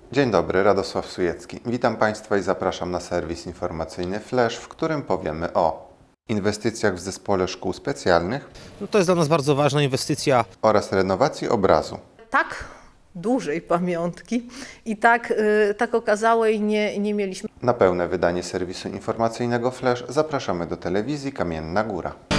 Dzień dobry, Radosław Sujecki. Witam Państwa i zapraszam na serwis informacyjny Flash, w którym powiemy o inwestycjach w Zespole Szkół Specjalnych To jest dla nas bardzo ważna inwestycja. oraz renowacji obrazu. Tak dużej pamiątki i tak okazałej nie mieliśmy. Na pełne wydanie serwisu informacyjnego Flash zapraszamy do telewizji Kamienna Góra.